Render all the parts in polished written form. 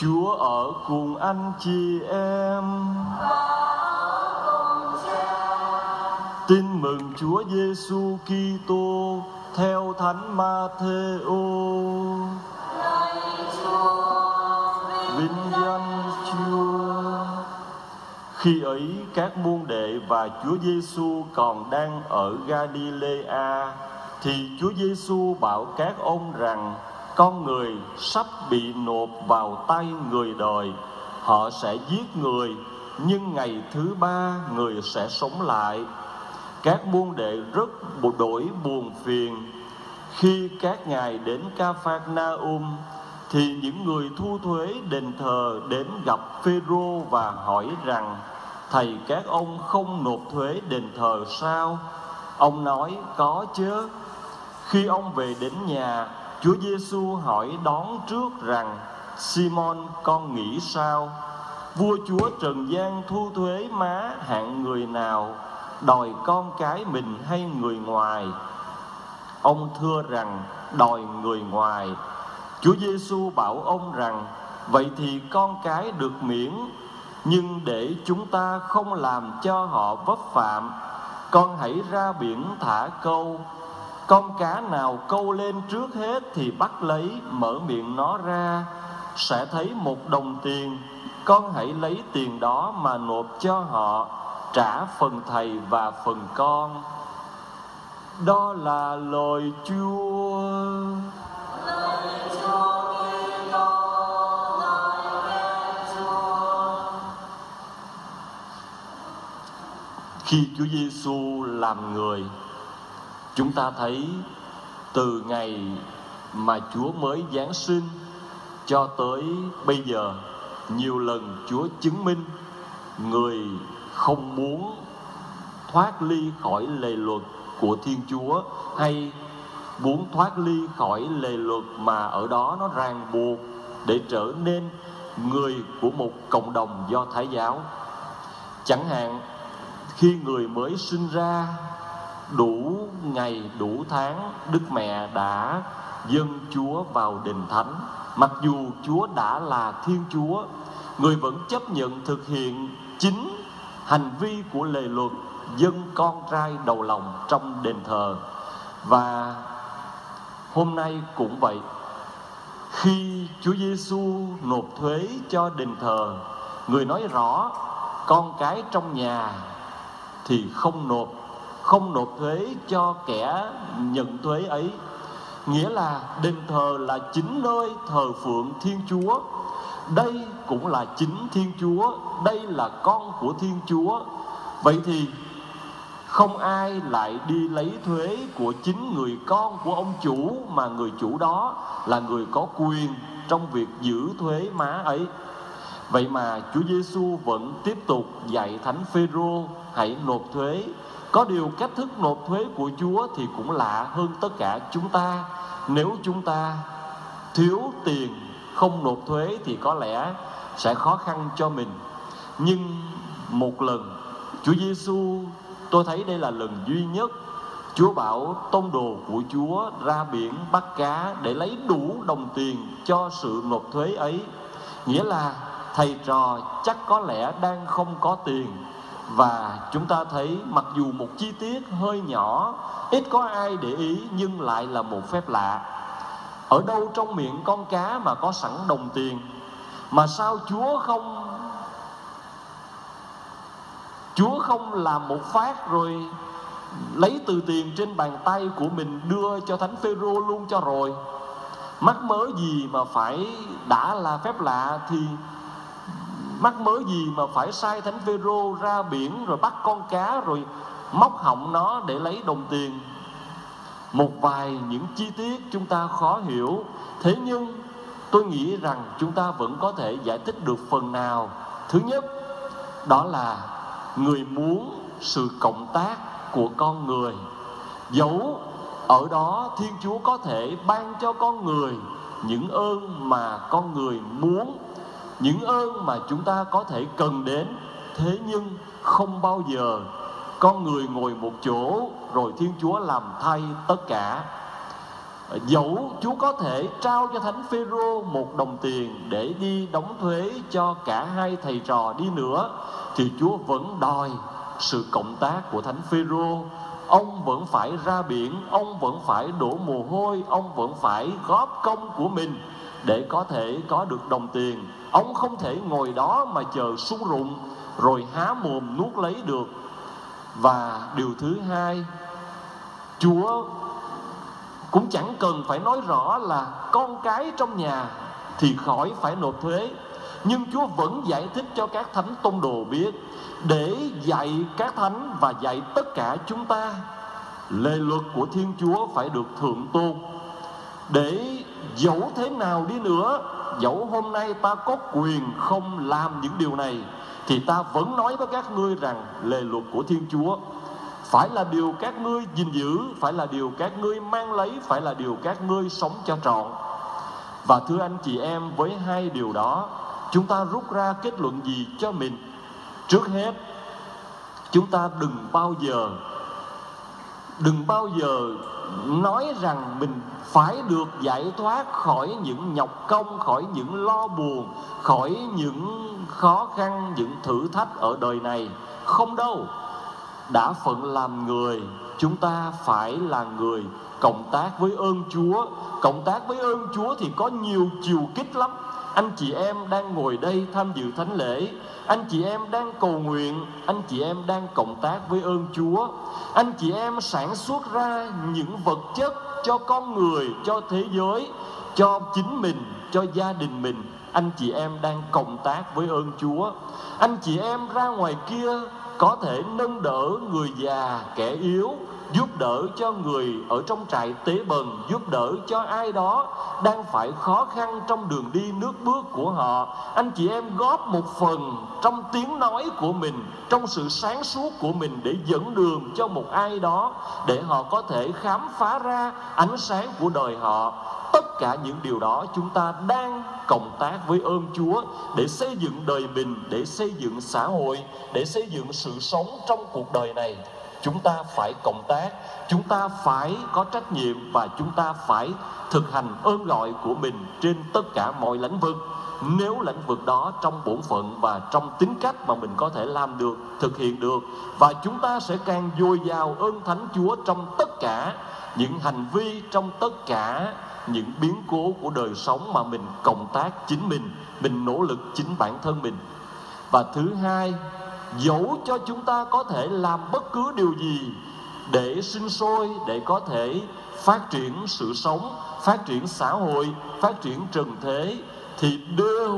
Chúa ở cùng anh chị em. Tin mừng Chúa Giêsu Kitô theo Thánh Ma-thê-ô. Vinh danh Chúa. Khi ấy các môn đệ và Chúa Giêsu còn đang ở Ga-li-lê-a, thì Chúa Giêsu bảo các ông rằng con người sắp bị nộp vào tay người đời. Họ sẽ giết người, nhưng ngày thứ ba người sẽ sống lại. Các môn đệ rất đổi buồn phiền. Khi các ngài đến Ca-phác-na-um, thì những người thu thuế đền thờ đến gặp Phêrô và hỏi rằng: Thầy, các ông không nộp thuế đền thờ sao? Ông nói: Có chớ. Khi ông về đến nhà, Chúa Giêsu hỏi đón trước rằng: Simon, con nghĩ sao? Vua chúa trần gian thu thuế má hạng người nào, đòi con cái mình hay người ngoài? Ông thưa rằng: đòi người ngoài. Chúa Giêsu bảo ông rằng: vậy thì con cái được miễn, nhưng để chúng ta không làm cho họ vấp phạm, con hãy ra biển thả câu. Con cá nào câu lên trước hết thì bắt lấy, mở miệng nó ra, sẽ thấy 1 đồng tiền. Con hãy lấy tiền đó mà nộp cho họ, trả phần thầy và phần con. Đó là lời Chúa. Khi Chúa Giêsu làm người, chúng ta thấy từ ngày mà Chúa mới giáng sinh cho tới bây giờ, nhiều lần Chúa chứng minh người không muốn thoát ly khỏi lề luật của Thiên Chúa, hay muốn thoát ly khỏi lề luật mà ở đó nó ràng buộc để trở nên người của một cộng đồng Do Thái giáo. Chẳng hạn khi người mới sinh ra, đủ ngày đủ tháng, Đức Mẹ đã dâng Chúa vào đền thánh. Mặc dù Chúa đã là Thiên Chúa, người vẫn chấp nhận thực hiện chính hành vi của lề luật, dâng con trai đầu lòng trong đền thờ. Và hôm nay cũng vậy. Khi Chúa Giêsu nộp thuế cho đền thờ, người nói rõ con cái trong nhà thì không nộp thuế cho kẻ nhận thuế ấy. Nghĩa là đền thờ là chính nơi thờ phượng Thiên Chúa. Đây cũng là chính Thiên Chúa, đây là con của Thiên Chúa. Vậy thì không ai lại đi lấy thuế của chính người con của ông chủ, mà người chủ đó là người có quyền trong việc giữ thuế má ấy. Vậy mà Chúa Giêsu vẫn tiếp tục dạy Thánh Phêrô hãy nộp thuế. Có điều cách thức nộp thuế của Chúa thì cũng lạ hơn tất cả chúng ta. Nếu chúng ta thiếu tiền không nộp thuế thì có lẽ sẽ khó khăn cho mình. Nhưng một lần Chúa Giêsu, tôi thấy đây là lần duy nhất, Chúa bảo tông đồ của Chúa ra biển bắt cá để lấy đủ đồng tiền cho sự nộp thuế ấy. Nghĩa là thầy trò chắc có lẽ đang không có tiền. Và chúng ta thấy mặc dù một chi tiết hơi nhỏ, ít có ai để ý, nhưng lại là một phép lạ. Ở đâu trong miệng con cá mà có sẵn đồng tiền? Mà sao Chúa không làm một phát rồi lấy từ tiền trên bàn tay của mình đưa cho Thánh Phêrô luôn cho rồi? Mắc mớ gì mà phải, đã là phép lạ thì mắc mớ gì mà phải sai Thánh Phêrô ra biển rồi bắt con cá rồi móc họng nó để lấy đồng tiền? Một vài những chi tiết chúng ta khó hiểu. Thế nhưng tôi nghĩ rằng chúng ta vẫn có thể giải thích được phần nào. Thứ nhất, đó là người muốn sự cộng tác của con người. Dẫu ở đó Thiên Chúa có thể ban cho con người những ơn mà con người muốn, những ơn mà chúng ta có thể cần đến. Thế nhưng không bao giờ con người ngồi một chỗ rồi Thiên Chúa làm thay tất cả. Dẫu Chúa có thể trao cho Thánh Phêrô 1 đồng tiền để đi đóng thuế cho cả hai thầy trò đi nữa, thì Chúa vẫn đòi sự cộng tác của Thánh Phêrô. Ông vẫn phải ra biển, ông vẫn phải đổ mồ hôi, ông vẫn phải góp công của mình để có thể có được đồng tiền. Ông không thể ngồi đó mà chờ sung rụng rồi há mồm nuốt lấy được. Và điều thứ hai, Chúa cũng chẳng cần phải nói rõ là con cái trong nhà thì khỏi phải nộp thuế, nhưng Chúa vẫn giải thích cho các thánh tông đồ biết, để dạy các thánh và dạy tất cả chúng ta lề luật của Thiên Chúa phải được thượng tôn. Để dẫu thế nào đi nữa, dẫu hôm nay ta có quyền không làm những điều này, thì ta vẫn nói với các ngươi rằng lề luật của Thiên Chúa phải là điều các ngươi gìn giữ, phải là điều các ngươi mang lấy, phải là điều các ngươi sống cho trọn. Và thưa anh chị em, với hai điều đó, chúng ta rút ra kết luận gì cho mình? Trước hết, chúng ta đừng bao giờ nói rằng mình phải được giải thoát khỏi những nhọc công, khỏi những lo buồn, khỏi những khó khăn, những thử thách ở đời này. Không đâu. Đã phận làm người, chúng ta phải là người cộng tác với ơn Chúa. Cộng tác với ơn Chúa thì có nhiều chiều kích lắm. Anh chị em đang ngồi đây tham dự thánh lễ, anh chị em đang cầu nguyện, anh chị em đang cộng tác với ơn Chúa. Anh chị em sản xuất ra những vật chất cho con người, cho thế giới, cho chính mình, cho gia đình mình. Anh chị em đang cộng tác với ơn Chúa. Anh chị em ra ngoài kia có thể nâng đỡ người già, kẻ yếu, giúp đỡ cho người ở trong trại tế bần, giúp đỡ cho ai đó đang phải khó khăn trong đường đi nước bước của họ. Anh chị em góp một phần trong tiếng nói của mình, trong sự sáng suốt của mình để dẫn đường cho một ai đó, để họ có thể khám phá ra ánh sáng của đời họ. Tất cả những điều đó chúng ta đang cộng tác với ơn Chúa để xây dựng đời mình, để xây dựng xã hội, để xây dựng sự sống trong cuộc đời này. Chúng ta phải cộng tác, chúng ta phải có trách nhiệm, và chúng ta phải thực hành ơn gọi của mình trên tất cả mọi lĩnh vực. Nếu lĩnh vực đó trong bổn phận và trong tính cách mà mình có thể làm được, thực hiện được, và chúng ta sẽ càng dồi dào ơn Thánh Chúa trong tất cả những hành vi, trong tất cả những biến cố của đời sống mà mình cộng tác chính mình nỗ lực chính bản thân mình. Và thứ hai, dẫu cho chúng ta có thể làm bất cứ điều gì để sinh sôi, để có thể phát triển sự sống, phát triển xã hội, phát triển trần thế, thì đều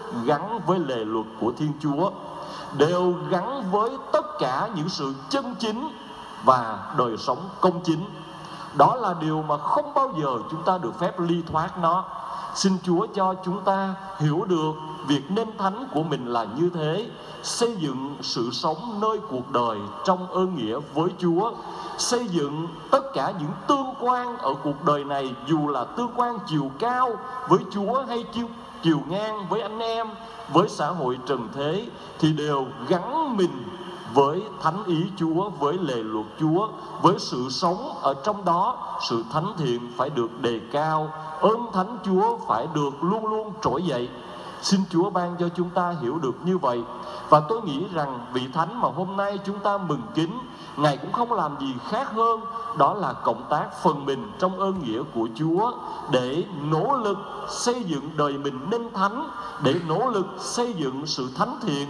gắn với lề luật của Thiên Chúa, đều gắn với tất cả những sự chân chính và đời sống công chính. Đó là điều mà không bao giờ chúng ta được phép ly thoát nó. Xin Chúa cho chúng ta hiểu được việc nên thánh của mình là như thế. Xây dựng sự sống nơi cuộc đời trong ơn nghĩa với Chúa. Xây dựng tất cả những tương quan ở cuộc đời này, dù là tương quan chiều cao với Chúa hay chiều ngang với anh em, với xã hội trần thế, thì đều gắn mình với thánh ý Chúa, với lề luật Chúa, với sự sống ở trong đó. Sự thánh thiện phải được đề cao, ơn thánh Chúa phải được luôn luôn trỗi dậy. Xin Chúa ban cho chúng ta hiểu được như vậy. Và tôi nghĩ rằng vị thánh mà hôm nay chúng ta mừng kính, Ngài cũng không làm gì khác hơn, đó là cộng tác phần mình trong ơn nghĩa của Chúa, để nỗ lực xây dựng đời mình nên thánh, để nỗ lực xây dựng sự thánh thiện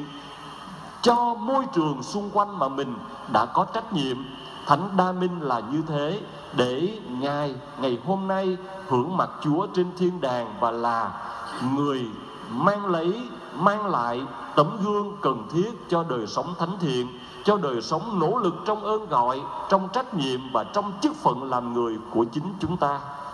cho môi trường xung quanh mà mình đã có trách nhiệm. Thánh Đa Minh là như thế, để Ngài ngày hôm nay hưởng mặt Chúa trên thiên đàng, và là người mang lại tấm gương cần thiết cho đời sống thánh thiện, cho đời sống nỗ lực trong ơn gọi, trong trách nhiệm và trong chức phận làm người của chính chúng ta.